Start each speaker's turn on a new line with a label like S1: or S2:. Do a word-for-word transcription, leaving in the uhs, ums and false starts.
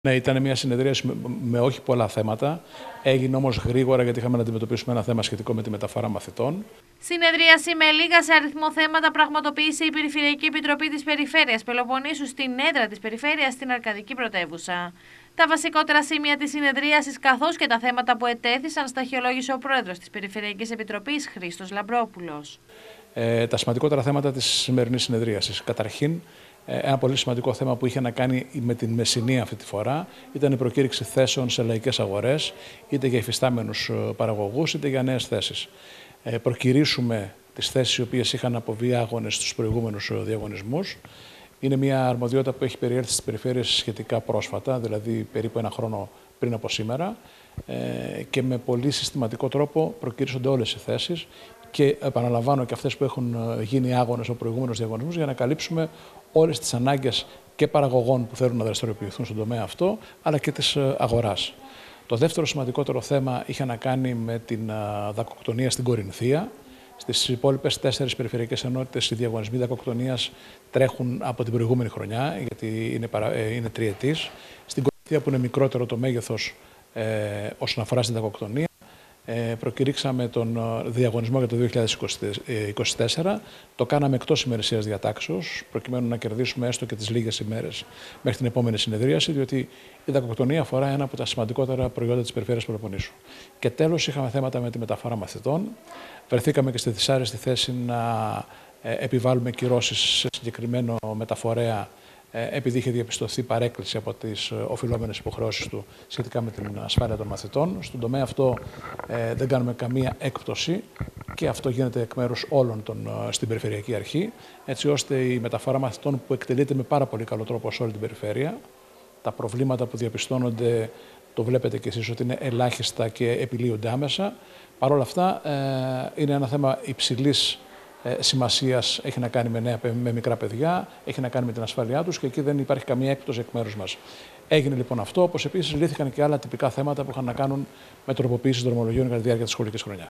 S1: Ναι, ήταν μια συνεδρίαση με, με όχι πολλά θέματα. Έγινε όμως γρήγορα γιατί είχαμε να αντιμετωπίσουμε ένα θέμα σχετικό με τη μεταφορά μαθητών.
S2: Συνεδρίαση με λίγα σε αριθμό θέματα πραγματοποίησε η Περιφερειακή Επιτροπή της Περιφέρειας Πελοποννήσου στην έδρα της Περιφέρειας στην Αρκαδική Πρωτεύουσα. Τα βασικότερα σημεία της συνεδρίασης καθώς και τα θέματα που ετέθησαν σταχυολόγησε ο Πρόεδρος της Περιφερειακής Επιτροπής, Χρήστος Λαμπρόπουλος.
S1: Ε, τα σημαντικότερα θέματα της σημερινής συνεδρίασης. Καταρχήν, ένα πολύ σημαντικό θέμα που είχε να κάνει με την Μεσσηνία αυτή τη φορά ήταν η προκήρυξη θέσεων σε λαϊκές αγορές, είτε για υφιστάμενους παραγωγούς, είτε για νέες θέσεις. Ε, προκηρύσουμε τις θέσεις οι οποίες είχαν αποβεί άγονες στους προηγούμενους διαγωνισμούς. Είναι μια αρμοδιότητα που έχει περιέλθει στις περιφέρειες σχετικά πρόσφατα, δηλαδή περίπου ένα χρόνο πριν από σήμερα, ε, και με πολύ συστηματικό τρόπο προκηρύσσονται όλες οι θέσεις και επαναλαμβάνω και αυτές που έχουν γίνει άγονες από προηγούμενους διαγωνισμούς για να καλύψουμε όλες τις ανάγκες και παραγωγών που θέλουν να δραστηριοποιηθούν στον τομέα αυτό, αλλά και της αγοράς. Το δεύτερο σημαντικότερο θέμα είχε να κάνει με την δακοκτονία στην Κορινθία. Στις υπόλοιπες τέσσερις περιφερειακές ενότητες οι διαγωνισμοί δακοκτονίας τρέχουν από την προηγούμενη χρονιά, γιατί είναι, παρα... είναι τριετής. Στην Κορινθία, που είναι μικρότερο το μέγεθος ε, όσον αφορά στην δακοκτονία, Ε, προκηρύξαμε τον διαγωνισμό για το δύο χιλιάδες είκοσι τέσσερα. Το κάναμε εκτός ημερησίας διατάξεως, προκειμένου να κερδίσουμε έστω και τις λίγες ημέρες μέχρι την επόμενη συνεδρίαση, διότι η δακοκτονία αφορά ένα από τα σημαντικότερα προϊόντα της Περιφέρειας Πελοποννήσου. Και τέλος, είχαμε θέματα με τη μεταφορά μαθητών. Βρεθήκαμε και στη δυσάρεστη θέση να ε, επιβάλλουμε κυρώσεις σε συγκεκριμένο μεταφορέα, επειδή είχε διαπιστωθεί παρέκκληση από τις οφειλόμενες υποχρεώσεις του σχετικά με την ασφάλεια των μαθητών. Στον τομέα αυτό ε, δεν κάνουμε καμία έκπτωση και αυτό γίνεται εκ μέρους όλων των, στην Περιφερειακή Αρχή, έτσι ώστε η μεταφορά μαθητών που εκτελείται με πάρα πολύ καλό τρόπο σε όλη την περιφέρεια, τα προβλήματα που διαπιστώνονται, το βλέπετε κι εσείς ότι είναι ελάχιστα και επιλύονται άμεσα. Παρ' όλα αυτά ε, είναι ένα θέμα υψηλής σημασίας, έχει να κάνει με, νέα, με μικρά παιδιά, έχει να κάνει με την ασφάλειά τους και εκεί δεν υπάρχει καμία έκπτωση εκ μέρους μας. Έγινε λοιπόν αυτό, όπως επίσης λύθηκαν και άλλα τυπικά θέματα που είχαν να κάνουν με τροποποίηση δρομολογίων κατά τη διάρκεια της σχολικής χρονιάς.